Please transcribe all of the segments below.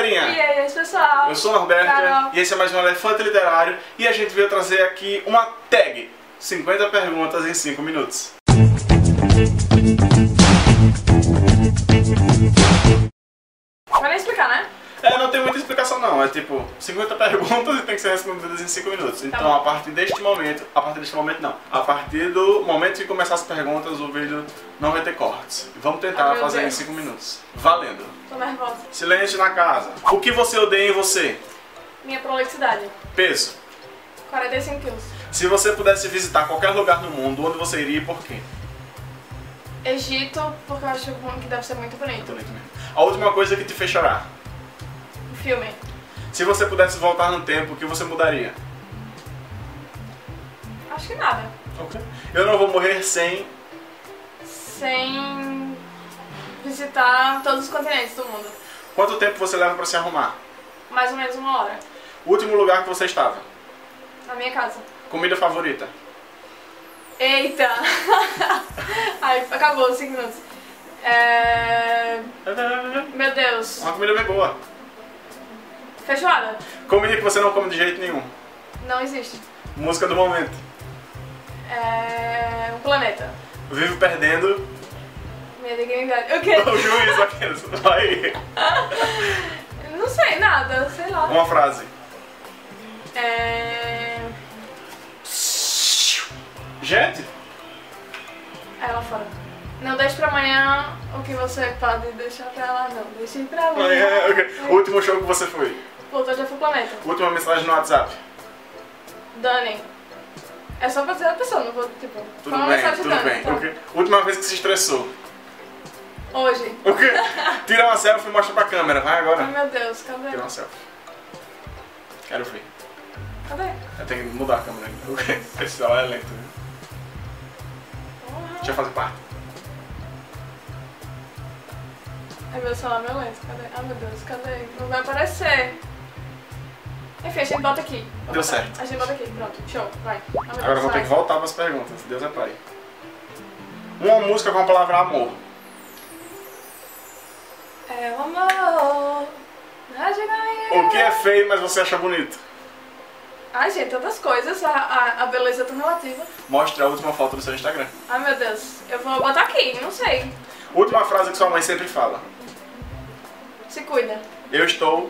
galerinha! E aí, pessoal? Eu sou o Norberto Carol. e esse é mais um Elefante Literário e a gente veio trazer aqui uma tag 50 perguntas em 5 minutos. Vai nem explicar, né? Não tem muita explicação não, é tipo 50 perguntas e tem que ser respondidas em 5 minutos. Então bom. a partir do momento que começar as perguntas o vídeo não vai ter cortes. Vamos tentar Meu fazer Deus. em 5 minutos. Valendo! Tô nervosa. Silêncio na casa. O que você odeia em você? Minha prolixidade. Peso. 45 quilos. Se você pudesse visitar qualquer lugar no mundo, onde você iria e por quê? Egito, porque eu acho que deve ser muito bonito. Bonito mesmo. A última coisa que te fez chorar. O filme. Se você pudesse voltar no tempo, o que você mudaria? Acho que nada. Ok. Eu não vou morrer sem... Sem visitar todos os continentes do mundo. Quanto tempo você leva pra se arrumar? Mais ou menos 1 hora. O último lugar que você estava? Na minha casa. Comida favorita? Eita! Ai, acabou os 5 minutos. Meu Deus. Uma comida bem boa. Feijoada. Comida que você não come de jeito nenhum. Não existe. Música do momento. Um planeta. Vivo perdendo. Minha dignidade. O quê? O juiz, aqueles. Vai. Não sei nada, sei lá. Uma frase. Gente. Lá fora. Não deixe pra amanhã o que você pode deixar pra lá, não. Deixe pra amanhã. Okay. O último show que você foi? Pluto já foi planeta. Última mensagem no WhatsApp. Dani. É só pra dizer a pessoa, não vou, tipo... Tudo fala uma bem, mensagem tudo Dani, bem. tá? Okay. Última vez que se estressou. Hoje. O quê? Tira uma selfie e mostra pra câmera. Vai agora. Ai, meu Deus, cadê? Tira uma selfie. Quero ver. Cadê? Eu tenho que mudar a câmera ainda. Esse celular é lento, viu? Deixa eu fazer parte. Ai, meu celular é meu lento, cadê? Ai, meu Deus, cadê? Não vai aparecer. Enfim, a gente bota aqui. Vou Deu botar. certo. A gente bota aqui, pronto. Show, vai. Ai, meu Deus, Agora eu vou ter vai. que voltar para as perguntas. Deus é pai. Uma música com a palavra amor. É o amor. O que é feio, mas você acha bonito? Ai, gente, tantas coisas. A beleza é tão relativa. Mostre a última foto do seu Instagram. Ai, meu Deus. Eu vou botar aqui, não sei. Última frase que sua mãe sempre fala. Se cuida. Eu estou...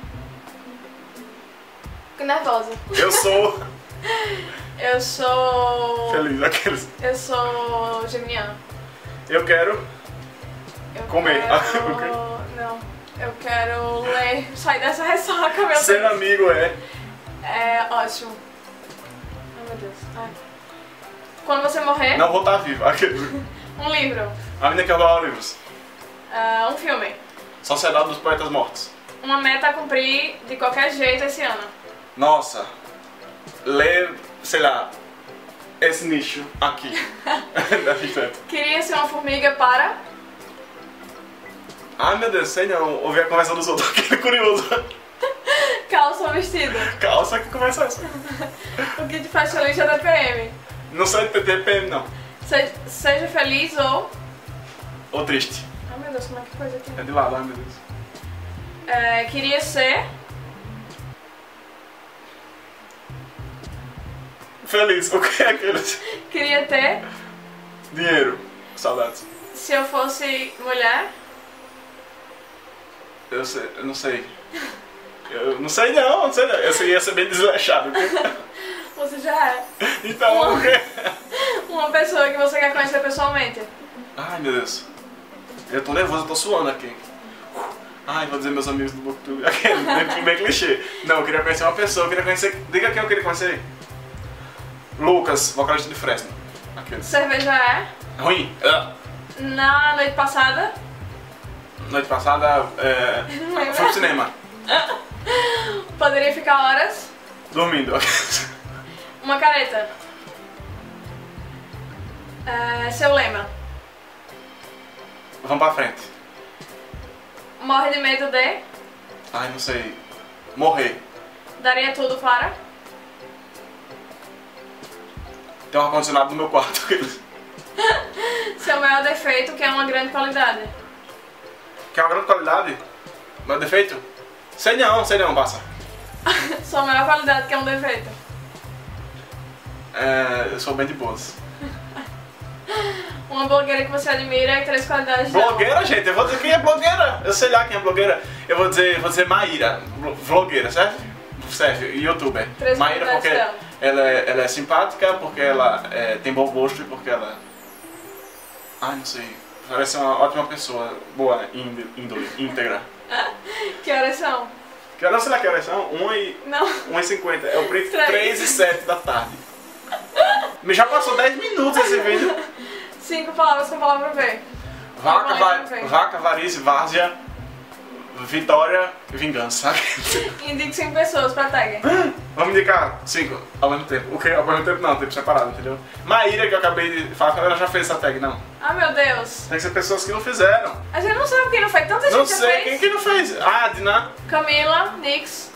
Fico nervosa. Eu sou... Eu sou... Feliz, aqueles. Eu sou geminiana. Eu quero... Eu Comer. Quero... Não. Eu quero ler. Sair dessa ressaca, meu Ser Deus. amigo é... É ótimo. Ai, meu Deus. Ai. Quando você morrer, Não vou estar vivo. Aqueles. um livro. A menina que adora livros. Um filme. Sociedade dos Poetas Mortos. Uma meta a cumprir de qualquer jeito esse ano. Nossa. Ler, sei lá... Esse nicho aqui. Da Vicente. Queria ser uma formiga para... Ai meu Deus, sei não. Ouvir a conversa dos outros. Aquele curioso. Calça ou vestido. Calça que conversa essa. O que te faz feliz é TPM. Não sei de TPM não. Seja feliz ou... Ou triste. Ai, meu Deus, como é que coisa aqui? É de lado, ai meu Deus. Queria ser... Feliz. O que é aqueles? Queria ter... Dinheiro. Saudades. Se eu fosse mulher... Eu não sei. Eu não sei não, não sei não. Eu ia ser bem desleixado. Você já é. Então, o quê? Uma pessoa que você quer conhecer pessoalmente. Ai meu Deus. Eu tô nervoso, eu tô suando aqui. Ai, vou dizer meus amigos do Booktube. Aquele, bem clichê. Não, eu queria conhecer uma pessoa, eu queria conhecer... Diga quem eu queria conhecer. Lucas, vocalista de Fresno. Aquele. Cerveja é... Ruim. Na noite passada... Noite passada, fui pro cinema. Poderia ficar horas... Dormindo. Uma careta. Seu lema. Vamos pra frente. Morre de medo de... Ai, não sei. Morrer. Daria tudo para... Tem um ar-condicionado no meu quarto. Seu maior defeito, que é uma grande qualidade. Que é uma grande qualidade? Meu defeito? Sei não, passa. Sua maior qualidade que é um defeito. Eu sou bem de boas. Uma blogueira que você admira e 3 qualidades dela. Blogueira, gente, eu vou dizer quem é blogueira. Eu sei lá quem é blogueira. Eu vou dizer Maíra, vlogueira, certo? Certo, youtuber. 3 Maíra qualidades porque dela. ela é simpática, porque ela tem bom gosto e porque ela... Ai, não sei. Parece ser uma ótima pessoa, boa, índole, íntegra. Que horas são? Que horas, sei lá que horas são? 1h50. Não. É o preço 3h07 da tarde. Mas já passou 10 minutos esse vídeo. 5 palavras com a palavra V. Vaca, varize, várzea, vitória e vingança. Indique 5 pessoas pra tag. Vamos indicar 5 ao mesmo tempo. O que? Ao mesmo tempo não, tempo separado, entendeu? Maíra, que eu acabei de falar, ela já fez essa tag, não. Ah, meu Deus. Tem que ser pessoas que não fizeram. A gente não sabe quem não fez. Tanta gente Não já sei, fez. quem que não fez? Ah, Diná. Camila, Nix.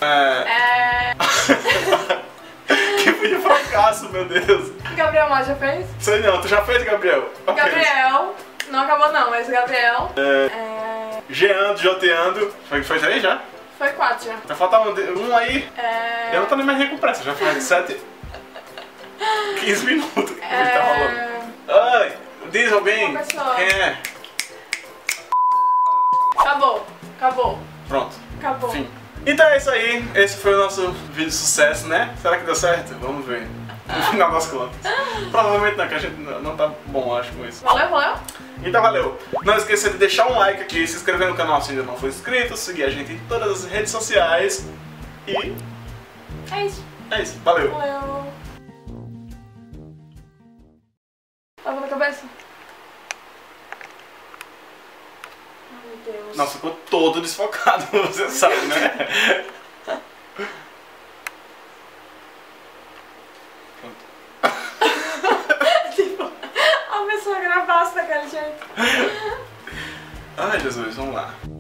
Que foi de fracasso, meu Deus. Gabriel Mar já fez? Sei não, tu já fez, Gabriel? Ok. Gabriel. Não acabou não, mas Gabriel. Geando, joteando. Foi 3 já? Foi 4 já. Tá faltando um aí. Eu não tô nem mais com pressa, já faz 15 minutos que tá rolando. Ai, diz alguém. Uma pessoa. Quem é? Acabou. Pronto. Acabou. Fim. Então é isso aí, esse foi o nosso vídeo de sucesso, né? Será que deu certo? Vamos ver. No final das contas. Provavelmente não, que a gente não tá bom, acho, com isso. Valeu. Então valeu. Não esqueça de deixar um like aqui, se inscrever no canal se ainda não for inscrito, seguir a gente em todas as redes sociais. E É isso. é isso. Valeu. Valeu. Tava na cabeça? Ai, meu Deus. Nossa, ficou todo desfocado, você sabe, né? Tipo, a pessoa gravasse daquele jeito. Ai, Jesus, vamos lá.